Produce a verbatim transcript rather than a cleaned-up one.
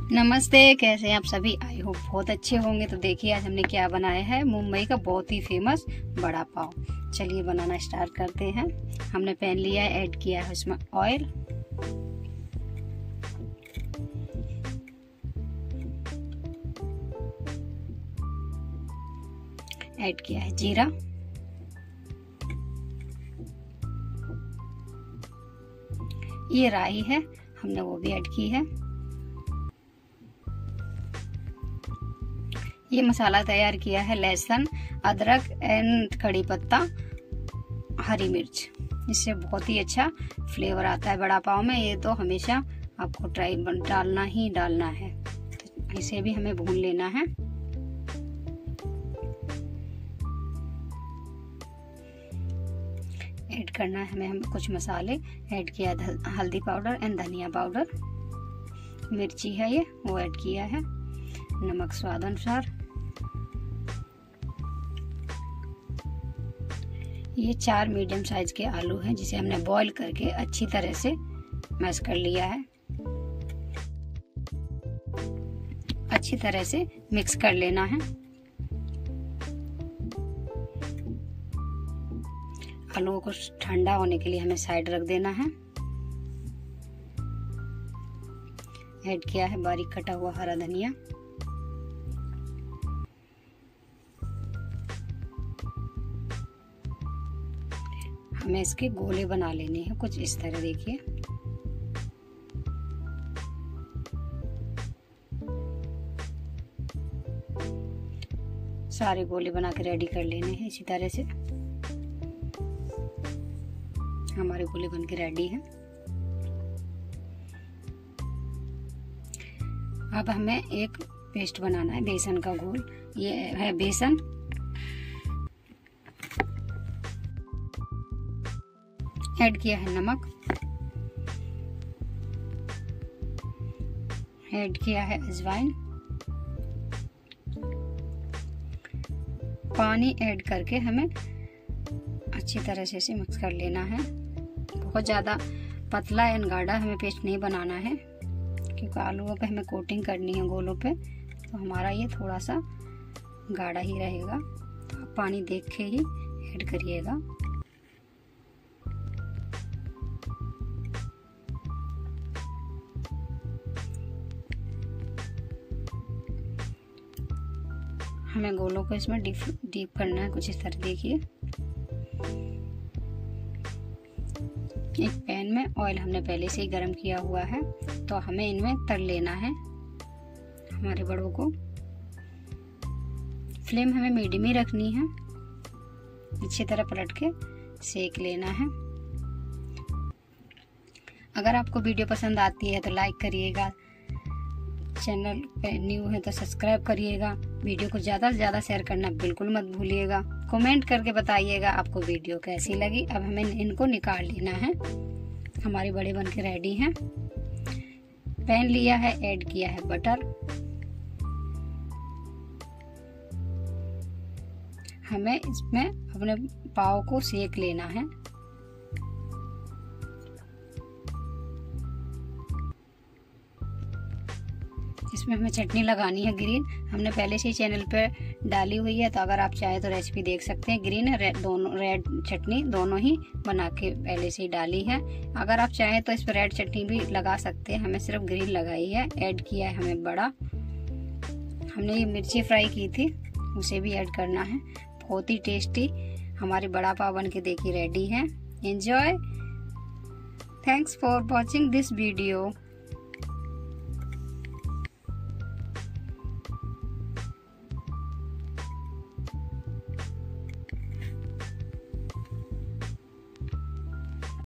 नमस्ते, कैसे हैं आप सभी। आई होप बहुत अच्छे होंगे। तो देखिए आज हमने क्या बनाया है, मुंबई का बहुत ही फेमस बड़ा पाव। चलिए बनाना स्टार्ट करते हैं। हमने पैन लिया है, ऐड किया है उसमें ऑयल, ऐड किया है जीरा, ये राई है, हमने वो भी ऐड की है। ये मसाला तैयार किया है लहसुन, अदरक एंड कड़ी पत्ता, हरी मिर्च। इससे बहुत ही अच्छा फ्लेवर आता है बड़ा पाव में। ये तो हमेशा आपको ट्राई डालना ही डालना है। तो इसे भी हमें भून लेना है। ऐड करना है हमें हमें कुछ मसाले। ऐड किया हल्दी पाउडर एंड धनिया पाउडर, मिर्ची है ये वो ऐड किया है, नमक स्वाद अनुसार। ये चार मीडियम साइज के आलू हैं जिसे हमने बॉईल करके अच्छी तरह से मैश कर लिया है। अच्छी तरह से मिक्स कर लेना है। आलूओं को ठंडा होने के लिए हमें साइड रख देना है। ऐड किया है बारीक कटा हुआ हरा धनिया, हमें इसके गोले बना लेने हैं कुछ इस तरह। देखिए सारे गोले बना के रेडी कर लेने हैं इसी तरह से। हमारे गोले बन के रेडी हैं। अब हमें एक पेस्ट बनाना है बेसन का घोल। ये है बेसन, ऐड किया है नमक, ऐड किया है अजवाइन, पानी ऐड करके हमें अच्छी तरह से इसे मिक्स कर लेना है। बहुत ज़्यादा पतला एंड गाढ़ा हमें पेस्ट नहीं बनाना है क्योंकि आलूओं पे हमें कोटिंग करनी है गोलों पे, तो हमारा ये थोड़ा सा गाढ़ा ही रहेगा। तो आप पानी देख के ही ऐड करिएगा। हमें गोलों को इसमें डीप डीप करना है कुछ इस तरह। देखिए एक पैन में ऑयल हमने पहले से ही गर्म किया हुआ है, तो हमें इनमें तल लेना है हमारे बड़ों को। फ्लेम हमें मीडियम ही रखनी है। अच्छी तरह पलट के सेक लेना है। अगर आपको वीडियो पसंद आती है तो लाइक करिएगा, चैनल पे न्यू है तो सब्सक्राइब करिएगा। वीडियो को ज़्यादा से ज़्यादा शेयर करना बिल्कुल मत भूलिएगा। कमेंट करके बताइएगा आपको वीडियो कैसी लगी। अब हमें इनको निकाल लेना है। हमारे बड़े बन के रेडी हैं। पैन लिया है, ऐड किया है बटर, हमें इसमें अपने पाव को सेक लेना है। इसमें हमें चटनी लगानी है ग्रीन, हमने पहले से ही चैनल पे डाली हुई है, तो अगर आप चाहे तो रेसिपी देख सकते हैं। ग्रीन रेड दोनों, रेड चटनी दोनों ही बना के पहले से ही डाली है। अगर आप चाहें तो इस पर रेड चटनी भी लगा सकते हैं, हमें सिर्फ ग्रीन लगाई है। ऐड किया है हमें बड़ा, हमने ये मिर्ची फ्राई की थी उसे भी ऐड करना है। बहुत ही टेस्टी हमारे बड़ा पाव बन के देखिए रेडी है। Enjoy, thanks for watching this video.